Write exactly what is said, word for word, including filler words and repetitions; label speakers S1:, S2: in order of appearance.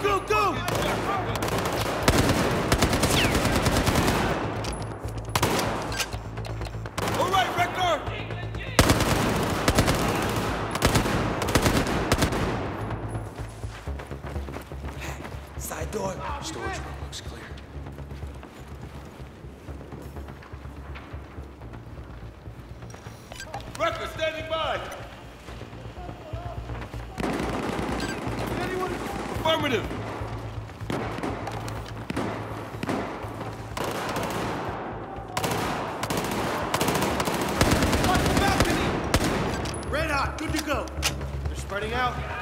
S1: go, go! All right, Wrecker! Side door. Storage room looks clear. Wrecker, standing by! Anyone? Affirmative! On the balcony! Red hot, good to go. They're spreading out.